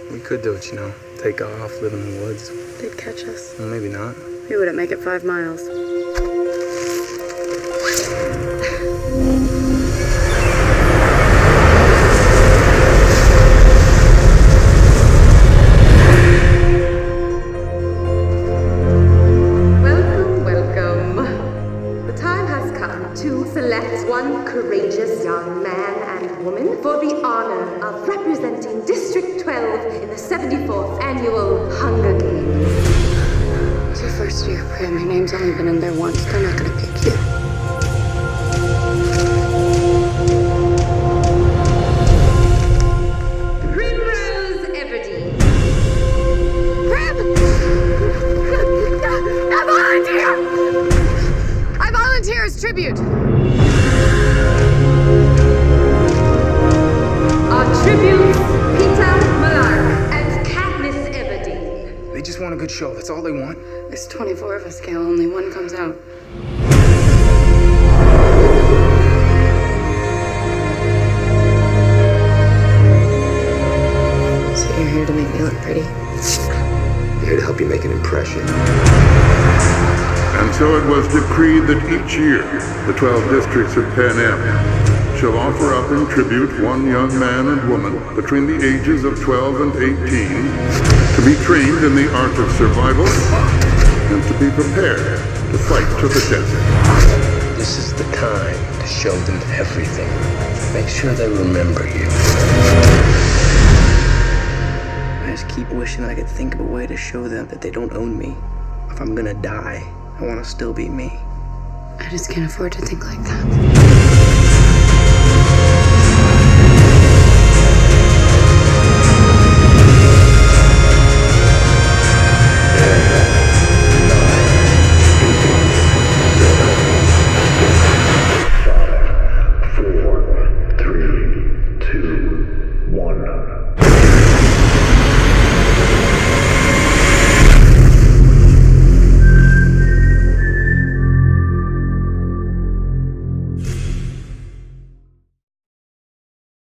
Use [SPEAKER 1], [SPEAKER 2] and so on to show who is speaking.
[SPEAKER 1] We could do it, you know. Take off, live in the woods.
[SPEAKER 2] They'd catch us.
[SPEAKER 1] Well, maybe not.
[SPEAKER 2] We wouldn't make it 5 miles.
[SPEAKER 3] To select one courageous young man and woman for the honor of representing District 12 in the 74th Annual Hunger Games.
[SPEAKER 2] It's your first year, Prim. Your name's only been in there once. They're not gonna pick you.
[SPEAKER 3] Primrose Everdeen.
[SPEAKER 2] Prim! I volunteer! I volunteer as tribute.
[SPEAKER 3] Our tributes, Peter Millark and Katniss Everdeen.
[SPEAKER 1] They just want a good show. That's all they want.
[SPEAKER 2] There's 24 of us, Gail. Only one comes out. So you're here to make me look pretty?
[SPEAKER 4] I'm here to help you make an impression.
[SPEAKER 5] And so it was decreed that each year, the 12 districts of Panem shall offer up in tribute one young man and woman between the ages of 12 and 18 to be trained in the art of survival and to be prepared to fight to the death.
[SPEAKER 4] This is the time to show them everything. Make sure they remember you.
[SPEAKER 1] I just keep wishing that I could think of a way to show them that they don't own me. If I'm gonna die, I want to still be me.
[SPEAKER 2] I just can't afford to think like that.